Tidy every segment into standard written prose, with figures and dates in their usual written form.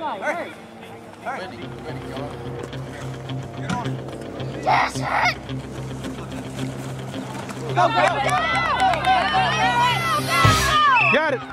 Hurry. Ready, y'all. Get on it. Yes, hit! Go, go! Got it.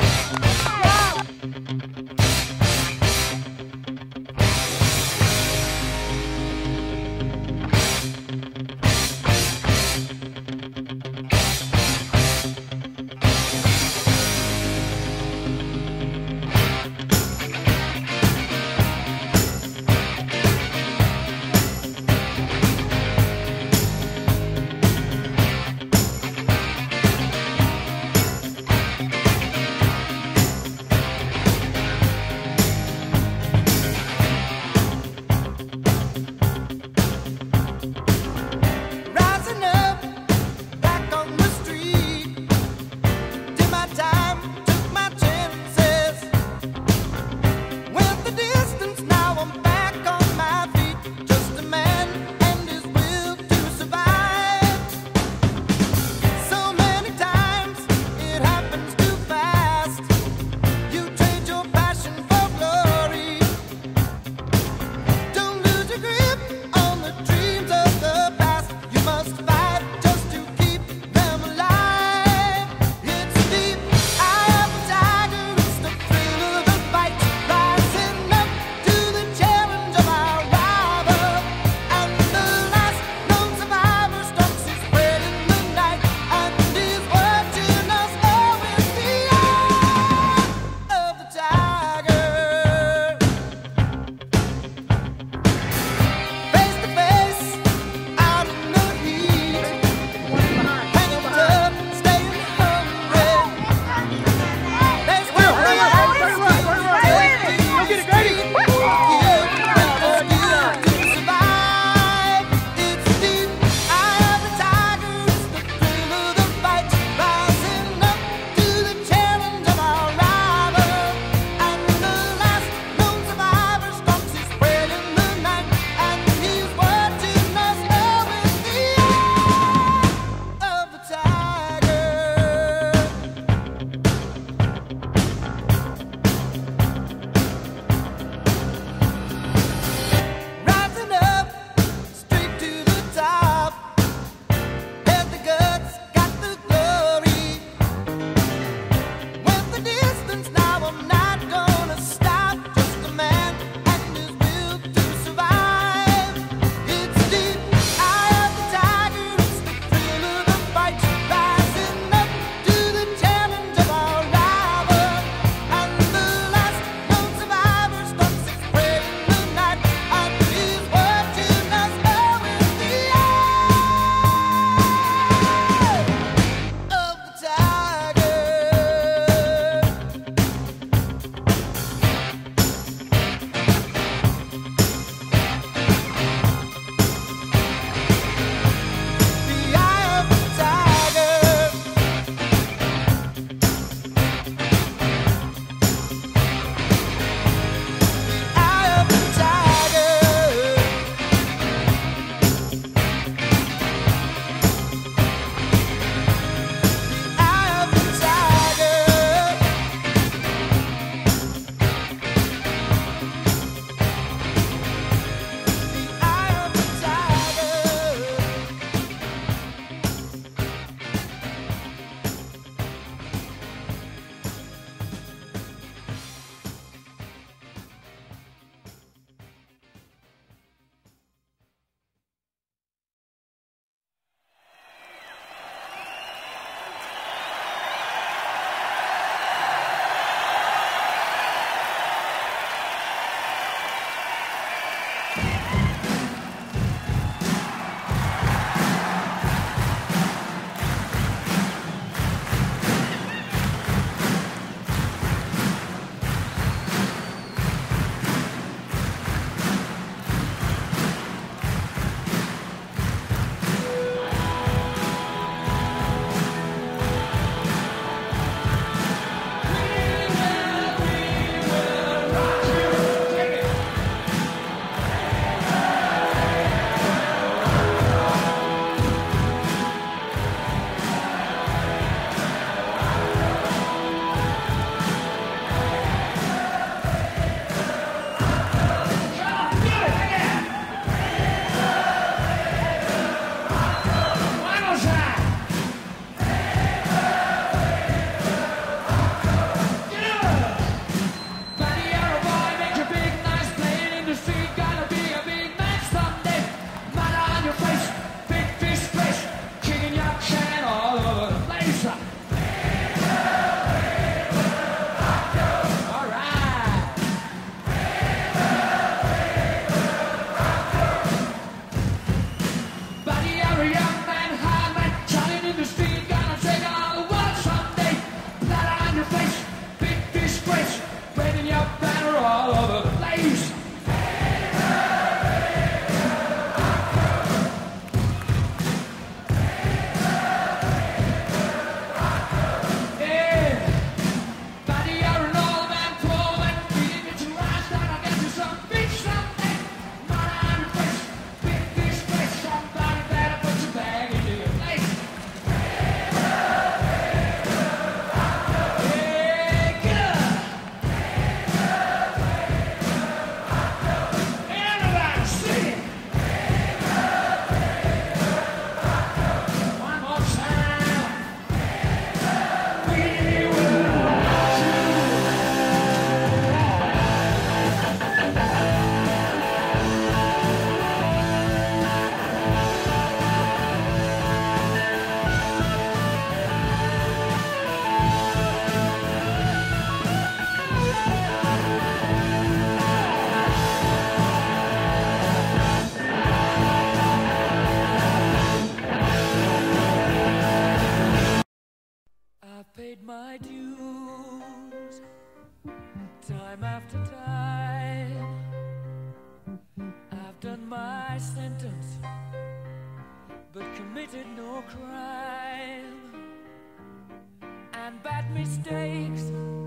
my sentence, but committed no crime. And bad mistakes,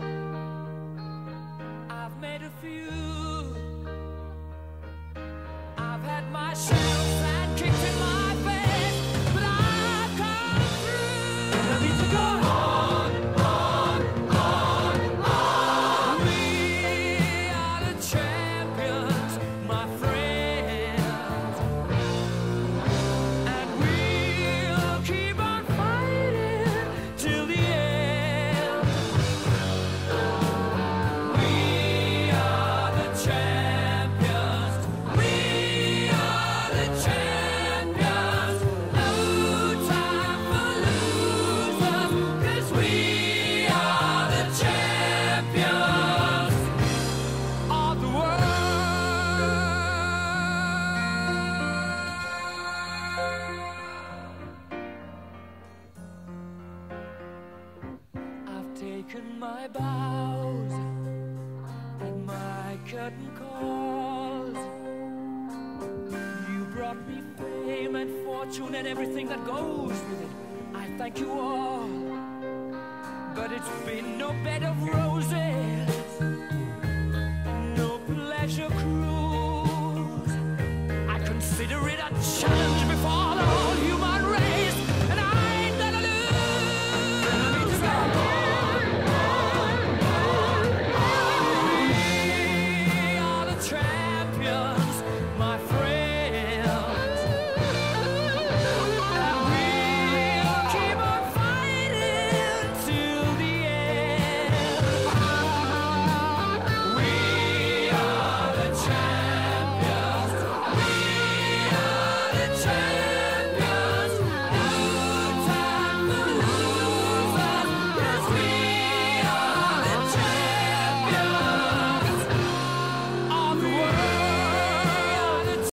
I've made a few. I've had my shells and kicked in my face, but I've come through. I need to go on, on, on, on. We are the champions, my friends, and we'll keep on fighting till the end. We are the champions. We are the champions. No time for losers, 'cause we are the champions of the world. I've taken my bows and my curtain calls. You brought me fame and fortune and everything that goes with it. I thank you all, but it's been no bed of roses, no pleasure cruise. I consider it a challenge.